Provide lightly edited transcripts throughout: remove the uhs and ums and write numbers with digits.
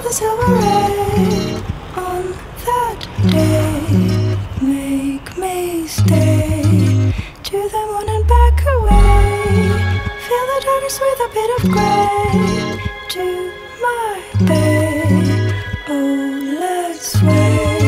of the silver ray on that day. Make me stay to the moon and back away. Fill the darkness with a bit of grey. To my bay, oh let's sway.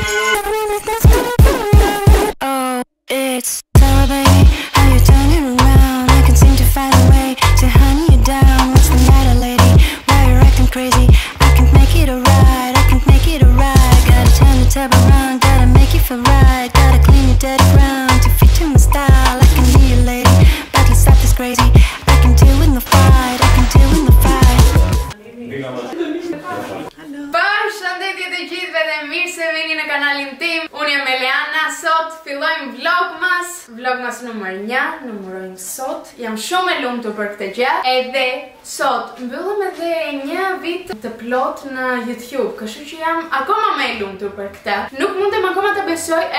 Oh, it's summer, baby. How you turn it around? I can seem to find a way to hunt you down. What's the matter, lady? Why you're acting crazy? I can't make it alright. I can't make it alright. Gotta turn the tab around. Gotta make you feel right. Gotta clean your dirty ground to fit in my style. I can be your lady, but let's stop this crazy. I can deal with the fight. I can deal with the fight. Përshëndetje të gjithëve dhe mirë se vini në kanalin tim. Unë jam Eliana, sot fillojmë vlogmas numër 1, numërojmë sot. Jam shumë e lumtur për këtë gjë. Edhe sot mbyllëm edhe një vit të plot në YouTube, kështu që jam akoma më e lumtur për këtë. Nuk mundem akoma të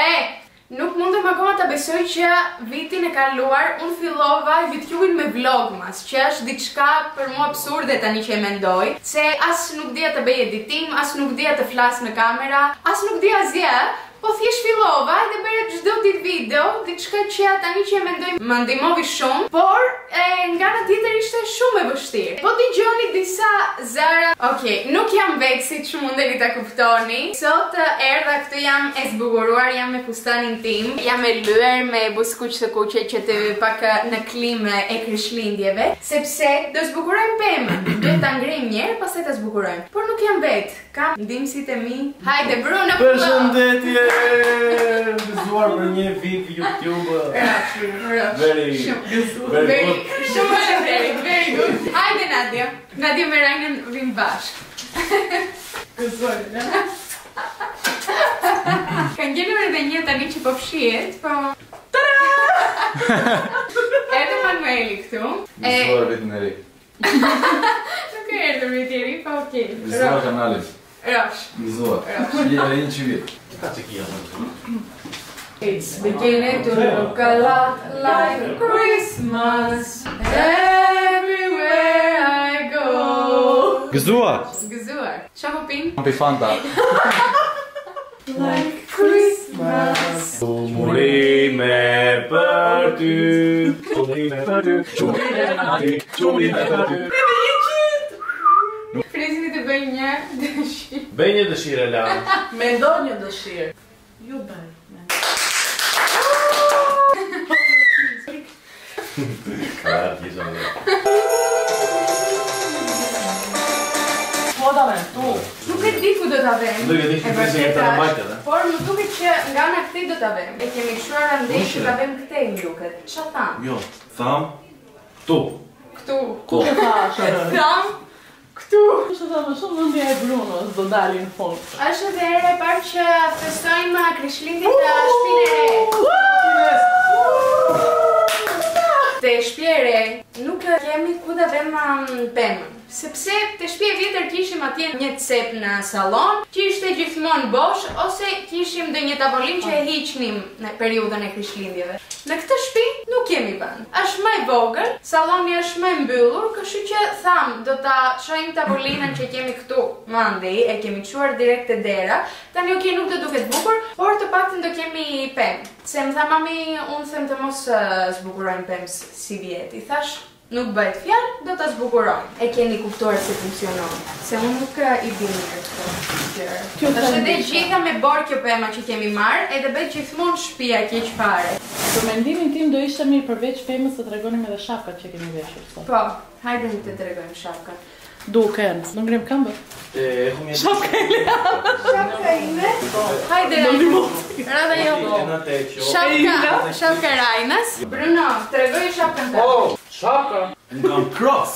besoj që vitin e kaluar unë fillova YouTube-in me vlogmas, që është diçka për mua absurde tani që e mendoj, se as nuk dija të bëj editim, as nuk dija të flas në kamera, as nuk dija asgjë, po thjesht fillova edhe bëra çdo ditë video, diçka që tani që e mendoj më ndihmoi shumë, por nga ana tjetër ishte shumë e vështirë. Po dëgjoni disa zëra. Okej, nuk jam vetë siç mundeni ta kuptoni. Sot erdha këtu, jam e zbukuruar, jam me fustanin tim, jam e lyer me buskuq të kuqe që të pak në klimë e Krishtlindjeve, sepse do zbukurojmë pemën. Do ta ngrim një herë, pastaj ta zbukurojmë. Por nuk jam vetë. Kam ndihmësit e mi. Hajde Bruno. Përshëndetje. Gëzuar për një vit YouTube. Very good. Very good. Hajde Nadia. Nadia me Rajnën vim bashkë. Gëzuar, ne? Kanë gjenur edhe një tani që po fshihet, po... Edhe Manueli këtu. Gëzuar vitin e ri. Nuk e erdhur viti i ri, po okej. Gëzuar kanalin. Rosh. Gëzuar. Një që vit. It's beginning to look a lot like Christmas everywhere I go. Gëzuar. Qa po pin? Pi Fanta. Like Christmas. Qumurime për ty. Qumurime për ty. Qumurime për ty. Frizini të bëj një dëshirë. Bëj një dëshirë, Elana. Mendo një dëshirë. Ju bëj. Po da me, tu. Nuk e di ku do t'a vem. Nuk e di ku do t'a vem. Por më duket që nga në këtej do t'a vem. E kemi shuar andesh që t'a vem këtej më duket. Qa tham? Jo, tham tu. Këtu. Ku të thashë? Tham këtu. Kështë të më shumë nëndja e Brunos do dalin në fund. Është edhe ere e parë që festojmë Krishtlindjet të shtëpinë e re. Te shtëpia e re nuk kemi ku ta vëmë pemën. Sepse te shtëpia e vjetër kishim atje një cep në sallon, që ishte gjithmonë bosh, ose kishim ndonjë tavolinë që e hiqnim në periudhën e Krishtlindjeve. Në këtë shtëpi nuk kemi vend. Është më e vogël, salloni është më i mbyllur, kështu që tham do ta çojmë tavolinën që kemi këtu mandej, e kemi çuar direkt te dera. Tani ok, nuk do duket bukur, por të paktën do kemi pemë. Se më tha mami, unë them të mos zbukurojmë pemë si vjeti. Thash, nuk bëhet fjalë, do ta zbukurojmë. E keni kuptuar se funksionon. Se unë nuk i di mirë këtë. Është edhe gjitha me borë kjo pema që kemi marrë, edhe bëhet gjithmonë shtëpia keq fare. Për mendimin tim do ishte mirë përveç pemës të tregonim edhe shapkat që kemi veshur sot. Po, hajde të tregojmë shapkat. Duken, do ngrim këmbë? Shapka e Eliana. Shapka ime? Hajde Rada jo. Shapka Rajnës. Bruno, tregoj shapkën të. Shapka? Në kam cross.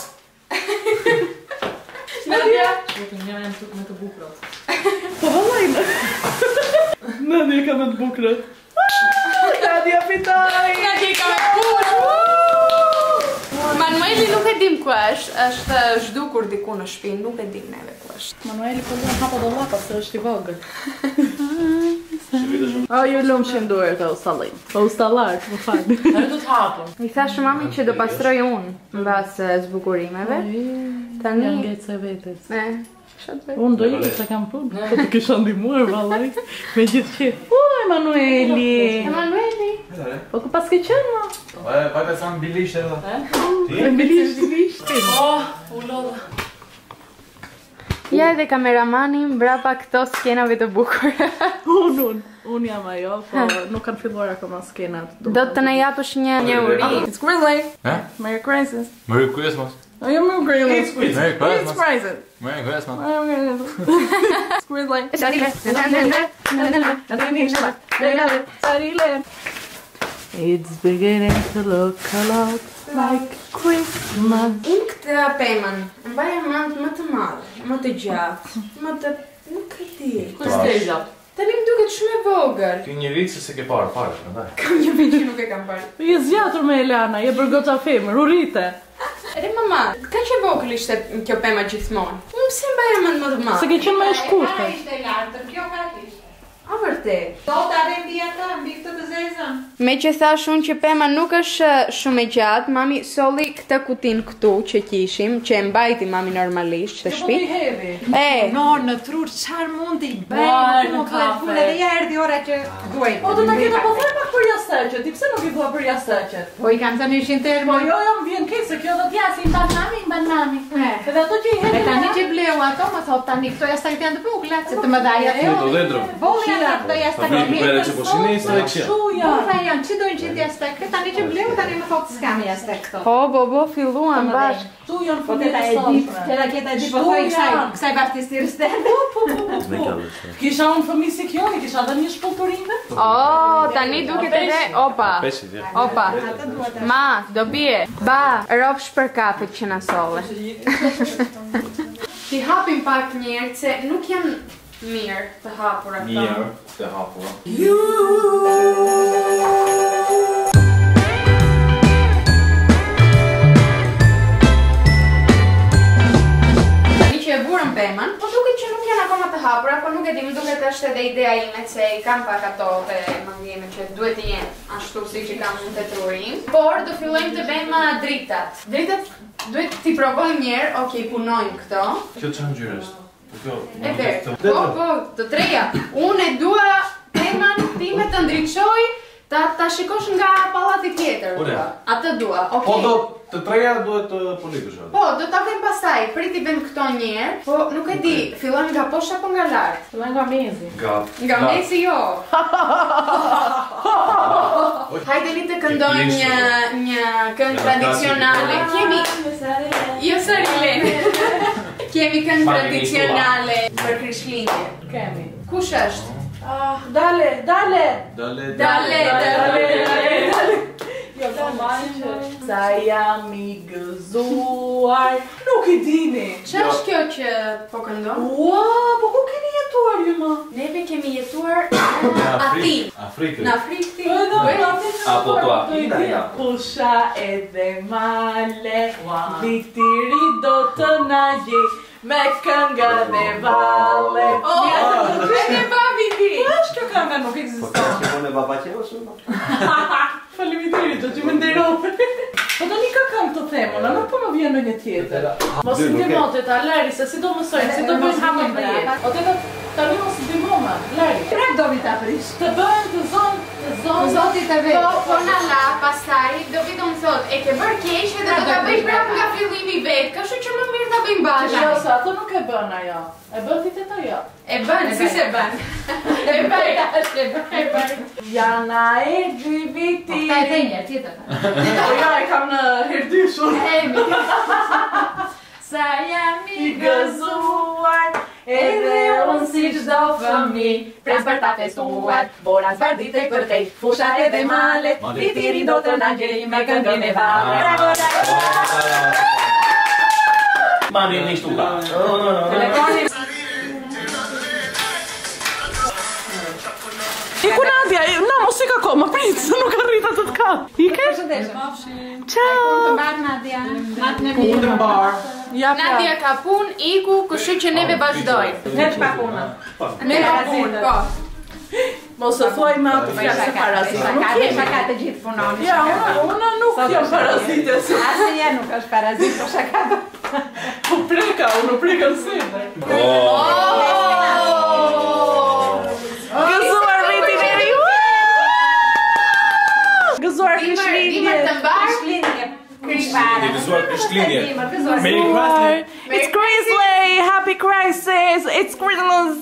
Nadia? Shapka njëra jam tuk me të bukrot. Po vëllajnë. Nadia ka me të bukrot. Nadia pitoj! Nadia ka me bukrot! Manueli nuk e dim ku është zhdukur diku në shtëpi, nuk e dim neve ku është. Manueli po luen hapa do lapa se është i vogël. O, ju lumë që nduar të ustalin. Po ustallar, më falë. Ajo do të hapëm. I thash mami që do pastroj unë, në basë zbukurimeve. Tani... Janë ngecë e vetës. Unë do ikë se kam punë. Po të kisha ndihmuar vallai. Me gjithë që. Emanueli. Emanueli. Po ku pas ke qenë ma? Vajte sa në bilisht edhe. Bilisht. U lodha. Ja edhe kameramani mbrapa këto skenave të bukura. Unë jam ajo, po nuk kanë filluar akoma skenat. Do të na japësh një uri. It's Grizzly. Merry Christmas. Merry Christmas. Merry Christmas. Merry Christmas. It's Christmas. Merry Christmas. It's Grizzly. It's beginning to look a lot like Christmas. Unë këtë pemën, mbaja mend më të madhe, më të gjatë, më të... nuk e di. Kështë e gjatë? Tani më duket shumë e vogël. Ti një rritë se ke parë, prandaj. Kam një vit që nuk e kam parë. Je zgjatur me Elana, je bërë gota femër, u rrite. Ere mama, ka që vogël ishte kjo pema gjithmonë. Unë pse mbaja mend më të madhe? Se ke qenë më e shkurtër. Ishte e lartër, kjo ka ishte. A vërtet? Do të adhe mbi ata, mbi këtë të zezën. Me që thash unë që pema nuk është shumë e gjatë, mami solli këtë kutin këtu që kishim, që e mbajti mami normalisht në shtëpi. Në trur çfarë mund t'i bëj? Nuk ka punë dhe ja erdhi ora që duaj. O do ta ketë po thoj pak për jashtëqet. Ti pse nuk i thua për jashtëqet? Po i kam thënë ishin termo. Po jo, më vjen keq se kjo do të jasin banami. Edhe ato që i hedhin. E tani që bleu ato, më thot tani këto jashtëqet janë të bukura, se të më dhaja Do dentro. këto jashtëqet. Ura janë, që dojnë qitë jashtëqet, tani që bleu, tani më thot s'kam jashtëqet këto. Bo, filluan bashkë. Tu janë Po fëmijë këta e di, këta e di, po thoj kësaj bashkësisë tënde. Kisha unë fëmijë si kjo, kisha dhe një shpëllturime. Tani duket edhe, opa. Ma, do bie. Ba, ropsh për kafet që na solle. Ti hapim pak njerë, se nuk janë mirë të hapura këto. Mirë të hapura. E burën pemën, po duket që nuk janë akoma të hapura, po nuk e di, më duket është edhe ideja ime se i kam pak ato të mendjeme që duhet të jenë ashtu siç i kam unë të trurin. Por do fillojmë të bëjmë dritat. Dritat duhet t'i provojmë njerë, okej, punojmë këto. Kjo çfarë ngjyrë është? E ver. Po, të treja. Unë e dua pemën time të ndriçoj, ta shikosh nga pallati tjetër. Atë dua, okej. Po do të treja duhet të politish. Po, do ta vëm pastaj, priti vëm këto njerë, po nuk e di, fillojmë nga poshtë apo nga lart? Fillojmë nga mezi. Nga mezi jo. Hajdeni të këndojmë një këngë tradicionale. Kemi... Jo Sarilen. Kemi këngë tradicionale për Krishtlindje. Kemi. Kush është? Dale. Jo, të manjë sa jam i gëzuar. Nuk i dini. Që është kjo që po këndon? Ua, po ku keni jetuar ju ma? Neve kemi jetuar në Atinë. Afrikë. Në Afrikë. Apo to Atina, ja. Pusha edhe male, vitiri do të na gjej me kënga dhe valle. Edhe babi ti. Është kjo kënga nuk ekziston. Faleminderit, do t'ju më nderoj. Po tani ka këngë të themona, nuk po më vjen në një tjetër. Mos ndihmote ta Lari, se si do mësojmë, si do bëjmë hapën në jetë. O tani mos ndihmoma, Lari. Prap do vi ta prish. Të bëjmë të zonë Zotit e vetë. Po na la, pastaj, do vi do më thot, e ke bërë keq edhe do ta bëj prap nga fillimi vetë, kështu që më mirë ta bëjmë bashkë. Jo, sa ato nuk e bën ajo. E bën ti te ajo. E bën, si se bën. E bën. Jana e dy viti. Ta e thënje, tjetër. Po ja, e kam në herdyshun. Sa jam i Gëzuar, edhe unë si çdo fëmijë, pres për ta festuar, bora zbardhit e përtej, fusha edhe malet, vitiri do të na gjej me këngën e valle. Bravo, bravo! Mani një shtuka. Iku Nadia, na mos i ka koma, prit, se nuk arrita të të kam. Ike? Ciao! Nadia. Nadia ka punë, iku, kështu që neve vazhdojmë. Ne çka puna. Ne ka punë, po. Mos e thuaj me atë fjalë se parazit. Shaka të gjithë punoni. Ja, unë nuk jam parazite. Asnjë nuk është parazit, po shaka. Po preka, unë preka në sebe. Gëzuar rritin e ri! Gëzuar Krishtlindje! Dimër të mbar! Gëzuar Krishtlindje! Merry Christmas! It's Chrisley! Happy Crisis! It's Christmas!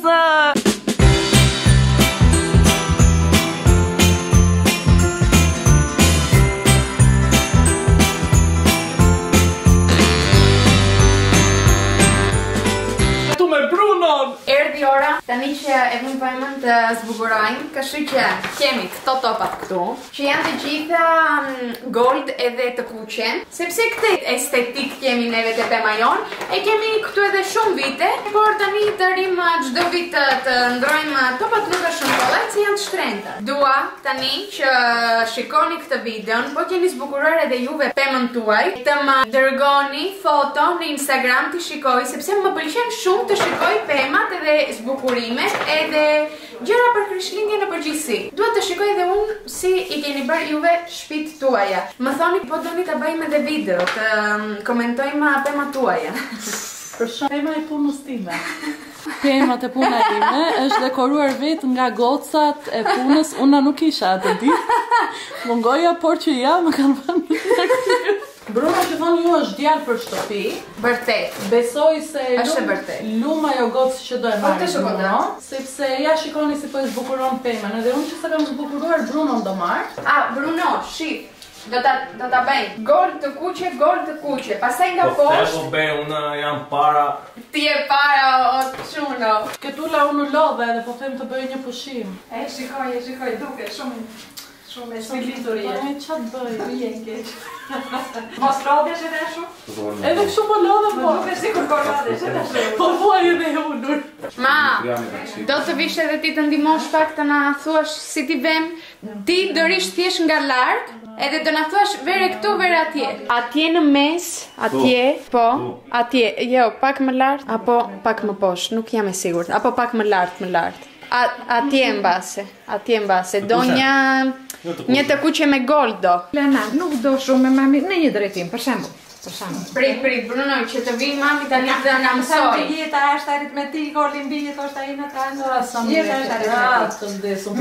Erdhi ora, tani që e vim pemën të zbukurojmë, kështu që kemi këto topat këtu, që janë të gjitha gold edhe të kuqe, sepse këtë estetik kemi neve të pema jonë, e kemi këtu edhe shumë vite, por tani të rrim çdo vit të ndrojmë topat nuk është shumë kollaj, se janë të shtrenta. Dua tani që shikoni këtë videon, po keni zbukuruar edhe juve pemën tuaj, të më dërgoni foto në Instagram të shikoj, sepse më pëlqen shumë të shikoj pemat edhe zbukurimet edhe gjëra për Krishtlindje në përgjithësi. Dua të shikoj edhe unë si i keni bërë juve shtëpit tuaja. Më thoni po doni ta bëjmë edhe video, të komentojmë pemat tuaja. Për shumë, pema e punës time. Pemat e puna ime është dekoruar vetë nga gocat e punës, una nuk isha atë ditë. Mungoja, por që ja më kanë vënë në këtë. Bruno që thonë ju është djalë për shtëpi. Vërtet. Besoj se është vërtet. luma jo gocë që do e marrë Bruno, sepse ja shikoni si po e zbukuron pemën, edhe unë që se kam zbukuruar Bruno do marrë. Bruno, shif. Do ta bëjmë gold të kuqe, pastaj nga Po poshtë. be, unë jam para. Ti e para o çuno. Këtula unë lodhe edhe po them të bëj një pushim. Shikoj, duke shumë e spiriturie. Po e çat bëj, vjen keq. Mos lodhesh edhe shumë? Edhe kështu po lodhem po. Duke sikur po lodhesh edhe shumë. Po vuaj edhe e ulur. Ma, do të vish edhe ti të ndihmosh pak të na thuash si ti vem, ti do rish thjesht nga lart, edhe do na thuash vere këtu, vere atje. Atje në mes, atje, po, atje, jo, pak më lart apo pak më poshtë, nuk jam e sigurt, apo pak më lart. Atje mbase. Do një të kuqe me gold do. Lena, nuk do shumë me mami në një drejtim, për shembull. Prit, Bruno, që të vi mami tani të na mësoj. Jeta është aritmetik, olimpijit është ai në trajnë. Jeta është aritmetik.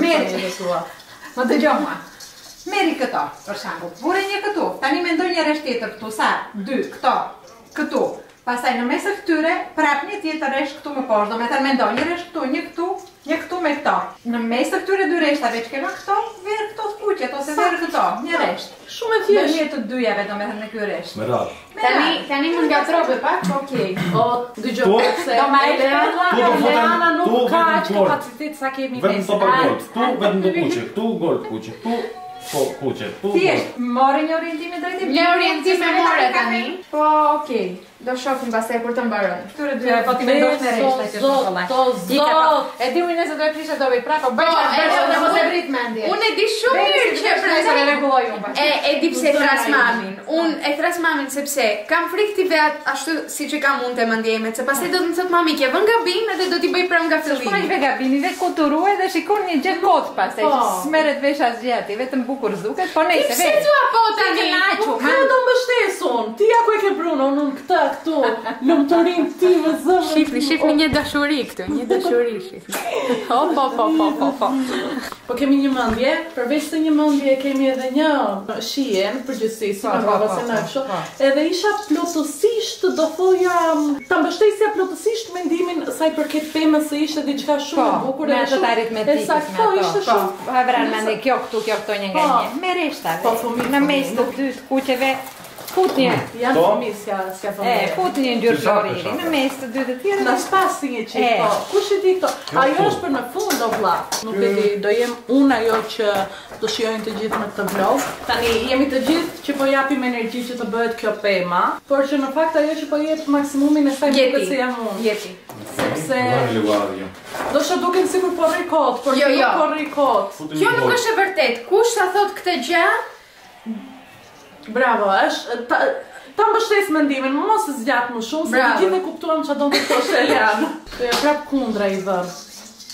Më dëgjoj mua. Meri këto, për shembull. Vure një këtu. Tani mendoj një rresht tjetër këtu, sa? 2 këtu. Pastaj në mes të këtyre prap një tjetër rresht këtu më poshtë. Do me thënë mendoj një rresht këtu, një këtu me këto. Në mes të këtyre 2 rreshtave që kemi këto, verë këto të kuqet ose verë këto, një rresht. Shumë e thjeshtë. Në të dyjave do me thënë në ky rresht. Me radhë. Tani më ngatrove pak, okej. O, dëgjoj se Do ma Eleana nuk ka aq kapacitet sa kemi Vetëm mes. topa gold. Tu vetëm do kuqe, tu gold kuqe, tu po kuqe, tu gold. Thjesht, mori një orientim drejtim. Një orientim e more tani. Po, okej. Do shohim pastaj kur të mbarojmë. Këtyre dy po ti mendosh në rreshta që është kollaj. E di unë se do e prisha do vi prapë, bëj çfarë mos e vrit mendje. Unë e di shumë mirë që presa e rregulloj unë. E di pse thras mamin. Unë e thras mamin sepse kam frikë ti vet ashtu siç e kam unë te mendjemet, se pastaj do të më thotë mami ke vën gabim edhe do t'i bëj prap nga Po fillimi. i ve gabimi, ve kulturuaj dhe shikon një gjë kot pastaj që smerret vesh asgjë aty, vetëm bukur zduket, po nejse Pse thua po tani? Kjo do mbështesun. Ti ja ku e ke Bruno, unë këtu. Lumturin ti me zëvën. Shifni një dashuri këtu, një dashuri shifni. Po kemi një mendje, përveç se një mendje kemi edhe një shije në përgjithësi, si në rrava se në kështu. Edhe isha plotësisht, do thoja, ta mbështesja plotësisht mendimin saj përket pemës se ishte diçka shumë e bukur me ato aritmetikës me ato. Ishte shumë. Po e vran mendje kjo këtu një nga një. Me rreshta. Në mes të dy kuqeve fut një. Janë fëmijë s'ka fëmijë. Fut një ngjyrë floriri në mes të dy të tjerë. Na spasi një çik po. Kush e di këto? Ajo është për në fund o vlla. Nuk e di, do jem unë ajo që do shijojnë të gjithë në këtë vlog. Tani jemi të gjithë që po japim energji që të bëhet kjo pema, por që në fakt ajo që po jep maksimumin e saj duket se jam unë. Jeti. Sepse do shë duken sikur po rri kot, por nuk po rri kot. Kjo nuk është e vërtet. Kush ta thot këtë gjë? Bravo, është ta mbështes mendimin, mos e zgjat më shumë, se të gjithë e kuptuam çfarë do të thoshte Eleana. Po ja prap kundra i vëm.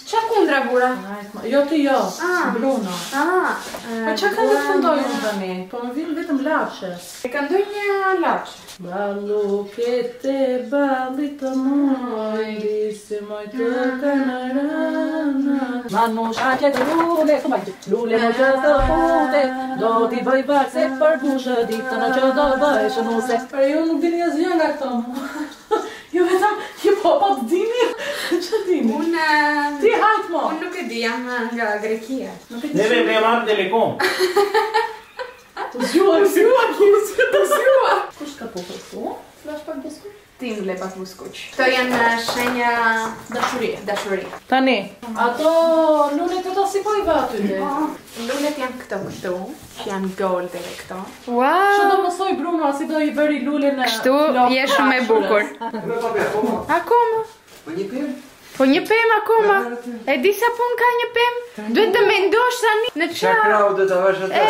Qa kundra bura? Jo ti jo, Bruno. Po qa ka të fundoj unë tani? Po më vinë vetëm lashe. E ka ndoj një lash. Ballu kete balli të moj, disi moj të kanarana. Manusha që të lule, lule më që të pute, do t'i bëj vakë se për bushë ditë në që do bëj shënuse. Për ju nuk dini asgjë nga këto. Jo vetëm hip-hop dini? Që dini? Ti hajt mo! Unë nuk e di, jam nga Grekia. Neve me marrë telekom. Të zhua! Kush ka po përsu? Flash pak biskuq? Ti më le pak buskuq. Këto janë shenja dashurie. Tani, ato lulet e to si po i va aty dhe? Lulet janë këto, që janë gold edhe këto. Që do mësoj Bruno, si do i bëri lule në... Kështu, je shumë e bukur. Akoma? Po një pem akoma. E di sa pun ka një pem? Duhet të mendosh tani në qa... Krau dhe të vash atë?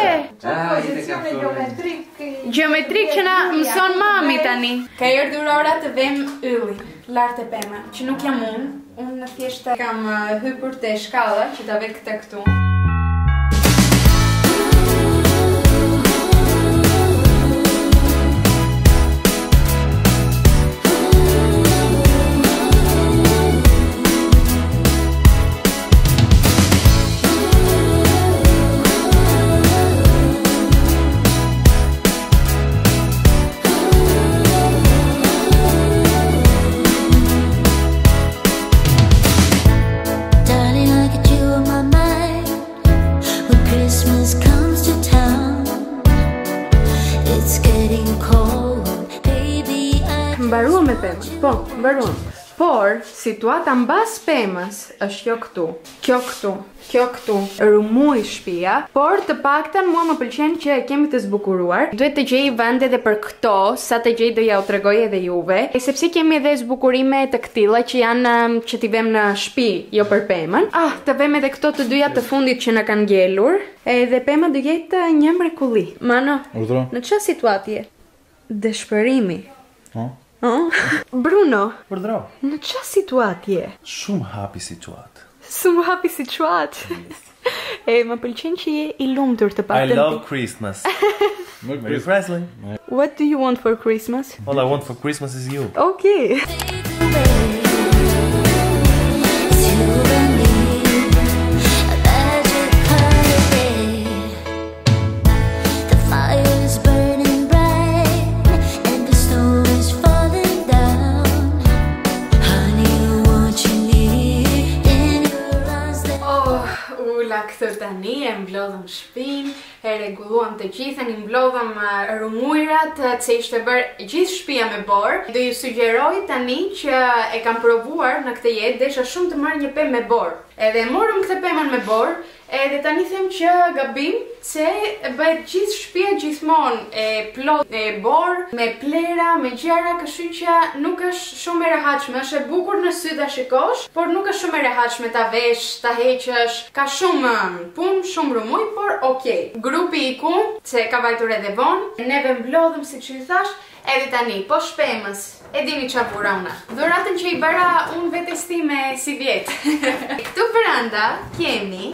Geometrik që na mëson mami tani. Ka erdhur ora të vem ylli, lart e pema, që nuk jam unë. Unë në thjeshta kam hypur te shkalla që ta ve këtë këtu. Mbaruam me pemën, po, mbaruam. Por, situata mbas pemës është kjo këtu, rumuj shtëpia, por të paktën mua më pëlqen që e kemi të zbukuruar. Duhet të gjej vende edhe për këto, sa të gjej do ja u tregoj edhe juve, sepse kemi edhe zbukurime të këtilla që janë që t'i vem në shtëpi, jo për pemën. Të vem edhe këto të dyja të fundit që na kanë ngelur, edhe pema do jetë një mrekulli. Mano, në çfarë situatie? Dëshpërimi. Bruno, në qa situatie? Shumë hapi situatë. Shumë hapi situatë. E, më pëlqen që je I lumtur të paktën. I love Christmas. Merry Presley. What do you want for Christmas? All I want for Christmas is you. Okay. Këtë tani e mblodhëm shpin, e rregulluam të gjithën, I mblodhëm rumujrat, që ishte bërë gjithë shtëpia me borë. Do ju sugjeroj tani që e kam provuar në këtë jetë, desha shumë të marrë një pemë me borë. Edhe morëm këtë pemën me borë, edhe tani them që gabim se bëhet gjithë shtëpia gjithmonë e plot e borë, me plera, me gjëra, kështu që nuk është shumë e rehatshme. Është e bukur në sy ta shikosh, por nuk është shumë e rehatshme ta vesh, ta heqësh. Ka shumë punë, shumë rumuj, por okay. Grupi I kun, se ka vajtur edhe vonë, neve mblodhëm siç ju thash, edhe tani po shpemës. E dini qa bura una. Dhuratën që I bëra unë vetes time si vjetë. Këtu brenda kemi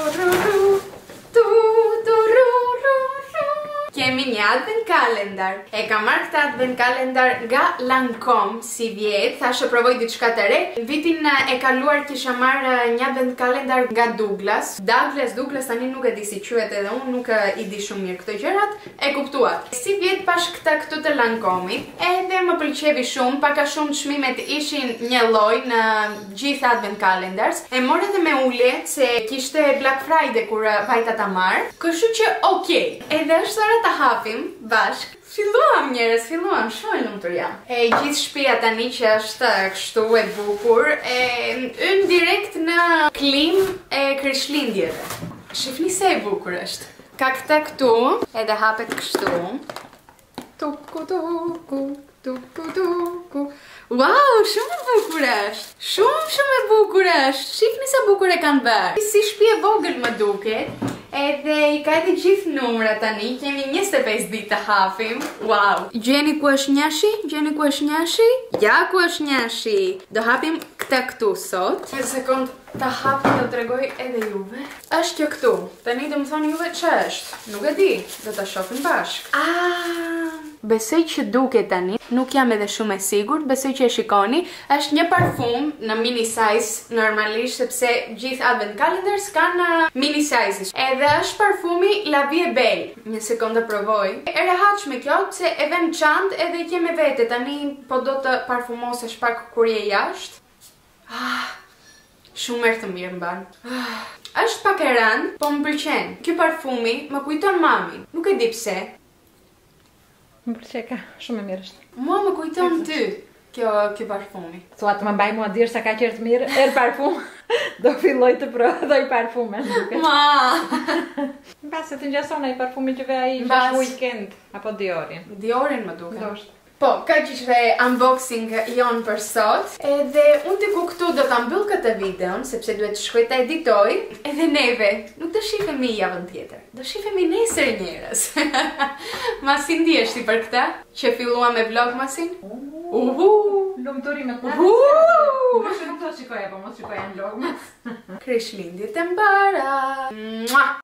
kemi një advent kalendar. E kam marrë këtë advent kalendar nga Lancome si vjetë, thashë provoj diçka të re. Vitin e kaluar kisha marrë një advent kalendar nga Douglas. Douglas tani nuk e di si quhet edhe unë nuk I di shumë mirë këto gjërat. E kuptuat. Si vjetë pash këtu të Lancome-it, edhe më pëlqevi shumë, paka shumë çmimet ishin një lloj në gjithë advent calendars. E morë edhe me ulje se kishte Black Friday kur vajta ta marr. Kështu që okay. Edhe është ora ta hapim bashk. Filluam njerëz, shumë e lumtur jam. E gjithë shtëpia tani që është kështu e bukur, yn direkt në klimë e Krishtlindjeve. Shifni se e bukur është. Ka këtë këtu, edhe hapet kështu. Tuku tuku, tuku tuku. Wow, shumë e bukur është. Shumë e bukur është. Shifni sa bukur e kanë bërë. Si shtëpi e vogël më duket. Edhe I ka edhe gjithë numra tani, kemi 25 ditë të hapim. Wow! Gjeni ku është njashi? Ja ku është njashi? Do hapim këta këtu sot. Një sekund, Ta hap të tregoj edhe juve. Është kjo këtu. Tani do më thoni juve që është. Nuk e di. Do ta shohim bashkë. Besoj që duket tani. Nuk jam edhe shumë e sigurt. Besoj që e shikoni. Është një parfum në mini size normalisht sepse gjithë advent calendars kanë mini sizes. Edhe është parfumi La Vie est Belle. Një sekondë provoj. E rehatshme kjo se e vën çantë edhe ke me vete. Tani po do të parfumosesh pak kur je jashtë. Shumë erë të mirë mban. Është pak e rëndë, po më pëlqen. Ky parfumi më kujton mamin. Nuk e di pse. Më pëlqej ka, shumë e mirë është. Mua më kujton ty kjo parfumi. Thua të më mbaj mua dirë sa ka qërë të mirë, parfum, do filloj të prodhoj parfume. Ma! Mbas se të ngjason ai parfumi që ve ai në weekend apo Diorin. Diorin më duket. Ndoshta. Po, ka që ishte unboxing jon për sot. Edhe unë të ku këtu do të mbyll këtë videon, sepse duhet të shkoj të editoj. Edhe neve, nuk do shifemi javën tjetër. Do shifemi nesër njerës. Masin ndihesh ti për këta? Që fillua me vlog masin? Lumturimet më nuk do shikoja, po mos shikoja në vlog. Krishtlindjet e mbara!